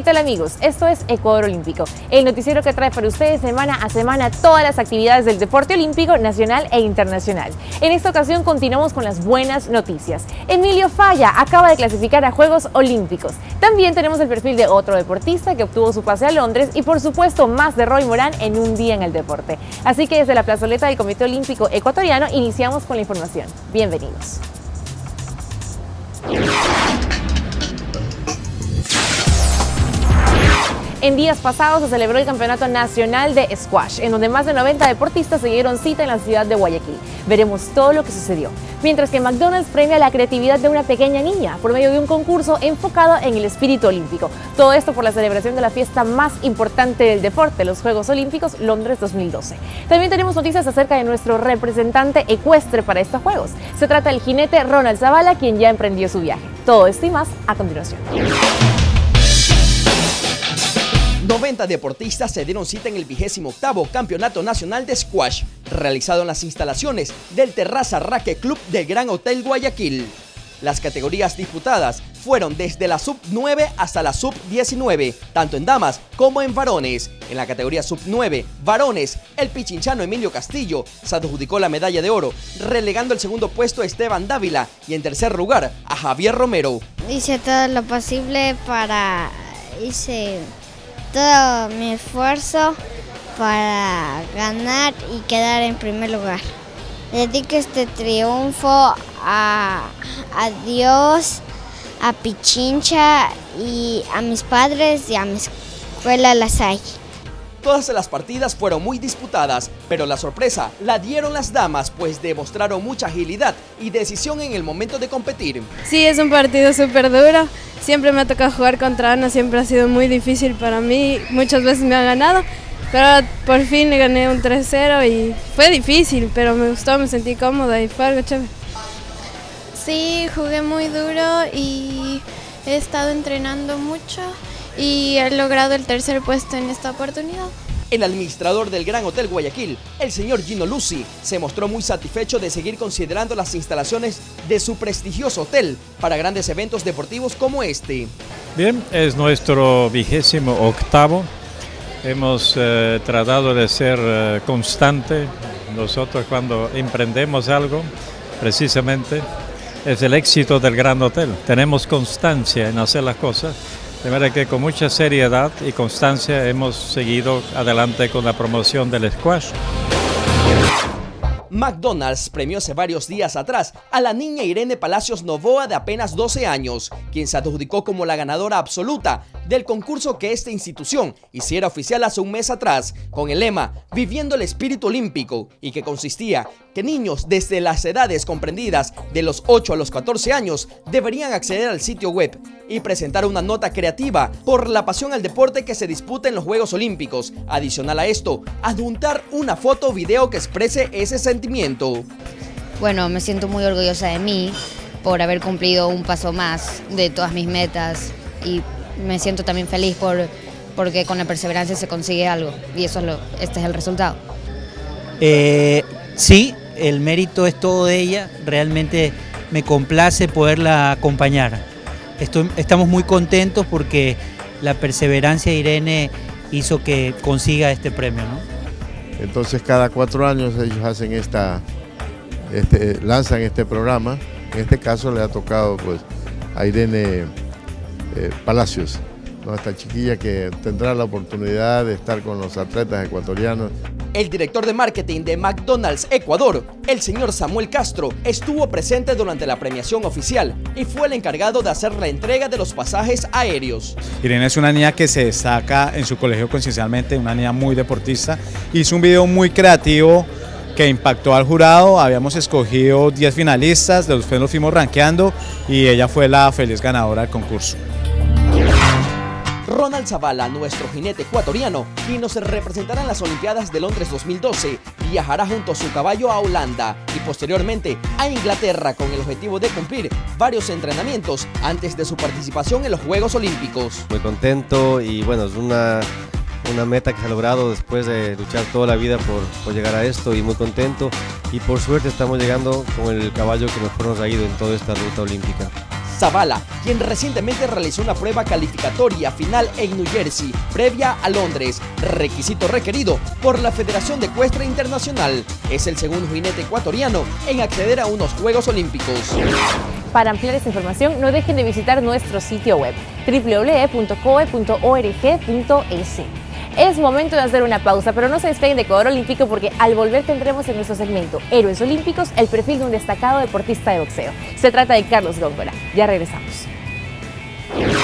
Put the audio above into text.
¿Qué tal, amigos? Esto es Ecuador Olímpico, el noticiero que trae para ustedes semana a semana todas las actividades del deporte olímpico nacional e internacional. En esta ocasión continuamos con las buenas noticias. Emilio Falla acaba de clasificar a Juegos Olímpicos. También tenemos el perfil de otro deportista que obtuvo su pase a Londres y por supuesto más de Roy Morán en un día en el deporte. Así que desde la plazoleta del Comité Olímpico Ecuatoriano iniciamos con la información. Bienvenidos. En días pasados se celebró el Campeonato Nacional de Squash, en donde más de 90 deportistas se dieron cita en la ciudad de Guayaquil. Veremos todo lo que sucedió. Mientras que McDonald's premia la creatividad de una pequeña niña por medio de un concurso enfocado en el espíritu olímpico. Todo esto por la celebración de la fiesta más importante del deporte, los Juegos Olímpicos Londres 2012. También tenemos noticias acerca de nuestro representante ecuestre para estos Juegos. Se trata del jinete Ronald Zavala, quien ya emprendió su viaje. Todo esto y más a continuación. 90 deportistas se dieron cita en el 28º Campeonato Nacional de Squash, realizado en las instalaciones del Terraza Racket Club del Gran Hotel Guayaquil. Las categorías disputadas fueron desde la sub-9 hasta la sub-19, tanto en damas como en varones. En la categoría sub-9, varones, el pichinchano Emilio Castillo se adjudicó la medalla de oro, relegando el segundo puesto a Esteban Dávila y en tercer lugar a Javier Romero. Hice todo lo posible hice todo mi esfuerzo para ganar y quedar en primer lugar. Dedico este triunfo a Dios, a Pichincha y a mis padres y a mi escuela La Salle. Todas las partidas fueron muy disputadas, pero la sorpresa la dieron las damas, pues demostraron mucha agilidad y decisión en el momento de competir. Sí, es un partido súper duro. Siempre me ha tocado jugar contra Ana, siempre ha sido muy difícil para mí. Muchas veces me ha ganado, pero por fin le gané un 3-0 y fue difícil, pero me gustó, me sentí cómoda y fue algo chévere. Sí, jugué muy duro y he estado entrenando mucho y he logrado el tercer puesto en esta oportunidad. El administrador del Gran Hotel Guayaquil, el señor Gino Lucy, se mostró muy satisfecho de seguir considerando las instalaciones de su prestigioso hotel para grandes eventos deportivos como este. Bien, es nuestro 28º. Hemos tratado de ser constante. Nosotros cuando emprendemos algo, precisamente, es el éxito del Gran Hotel. Tenemos constancia en hacer las cosas. De manera que con mucha seriedad y constancia hemos seguido adelante con la promoción del squash. McDonald's premió hace varios días atrás a la niña Irene Palacios Novoa de apenas 12 años, quien se adjudicó como la ganadora absoluta del concurso que esta institución hiciera oficial hace un mes atrás, con el lema Viviendo el Espíritu Olímpico, y que consistía que niños desde las edades comprendidas de los 8 a los 14 años deberían acceder al sitio web y presentar una nota creativa por la pasión al deporte que se disputa en los Juegos Olímpicos. Adicional a esto, adjuntar una foto o video que exprese ese sentimiento. Bueno, me siento muy orgullosa de mí por haber cumplido un paso más de todas mis metas y me siento también feliz porque con la perseverancia se consigue algo y este es el resultado. Sí, el mérito es todo de ella, realmente me complace poderla acompañar. Estamos muy contentos porque la perseverancia de Irene hizo que consiga este premio, ¿no? Entonces cada 4 años ellos hacen lanzan este programa. En este caso le ha tocado pues a Irene Palacios, ¿no? Esta chiquilla que tendrá la oportunidad de estar con los atletas ecuatorianos. El director de marketing de McDonald's Ecuador, el señor Samuel Castro, estuvo presente durante la premiación oficial y fue el encargado de hacer la entrega de los pasajes aéreos. Irene es una niña que se destaca en su colegio conciencialmente, una niña muy deportista. Hizo un video muy creativo que impactó al jurado. Habíamos escogido 10 finalistas, después los fuimos rankeando y ella fue la feliz ganadora del concurso. Ronald Zavala, nuestro jinete ecuatoriano, quien nos representará en las Olimpiadas de Londres 2012, viajará junto a su caballo a Holanda y posteriormente a Inglaterra con el objetivo de cumplir varios entrenamientos antes de su participación en los Juegos Olímpicos. Muy contento y bueno, es una meta que se ha logrado después de luchar toda la vida por llegar a esto y muy contento y por suerte estamos llegando con el caballo que mejor nos ha ido en toda esta ruta olímpica. Zavala, quien recientemente realizó una prueba calificatoria final en New Jersey, previa a Londres, requisito requerido por la Federación de Ecuestre Internacional. Es el segundo jinete ecuatoriano en acceder a unos Juegos Olímpicos. Para ampliar esta información, no dejen de visitar nuestro sitio web www.coe.org.es. Es momento de hacer una pausa, pero no se despeguen de Ecuador Olímpico porque al volver tendremos en nuestro segmento Héroes Olímpicos el perfil de un destacado deportista de boxeo. Se trata de Carlos Góngora. Ya regresamos.